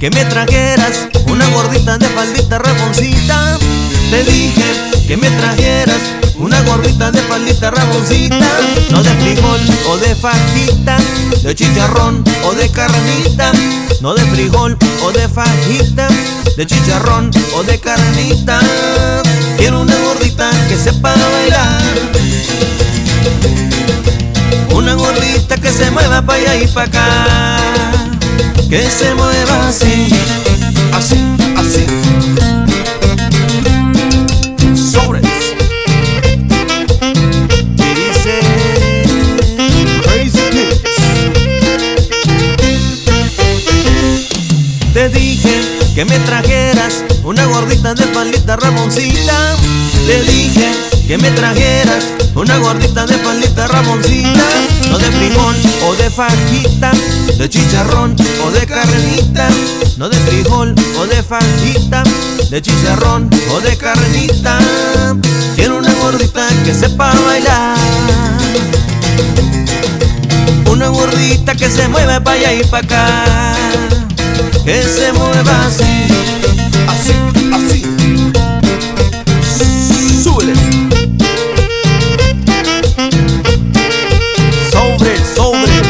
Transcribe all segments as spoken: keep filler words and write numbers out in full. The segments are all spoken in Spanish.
que me trajeras una gordita de faldita ramoncita. Te dije que me trajeras una gordita de faldita ramoncita. No de frijol o de fajita, de chicharrón o de carnita. No de frijol o de fajita, de chicharrón o de carnita. Quiero una gordita que sepa bailar, una gordita que se mueva pa' allá y pa' acá, que se mueva así, así, así. Sobres. Y dice Crazy Kids. Te dije que me trajeras una gordita de faldita ramoncita. Te dije que me trajeras una gordita de faldita ramoncita. No de frijol o de fajita, de chicharrón o de carnita. No de frijol o de fajita, de chicharrón o de carnita. Quiero una gordita que sepa bailar, una gordita que se mueva pa' allá y pa' acá, que se mueva así, así, así. Súbele. Sobres, sobres.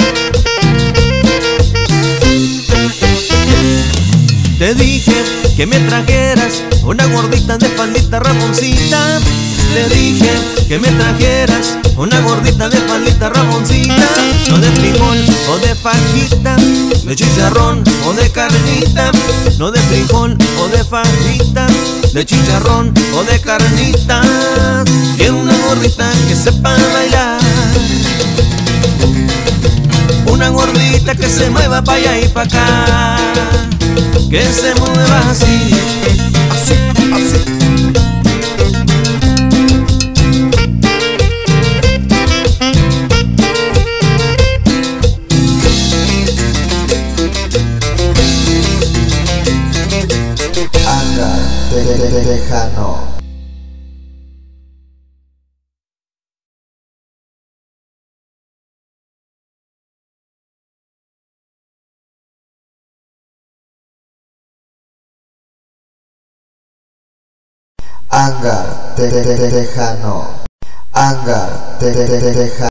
Te dije que me trajeras una gordita de faldita ramoncita. Te dije que me trajeras una gordita de faldita ramoncita. No de frijol o de fajita, de chicharrón o de carnita. No de frijol o de fajita, de chicharrón o de carnita. Quiero una gordita que sepa bailar, una gordita que se mueva pa' allá y pa' acá, que se mueva así, así, así. Hangar Tejano. Hangar Tejano. Hangar Tejano.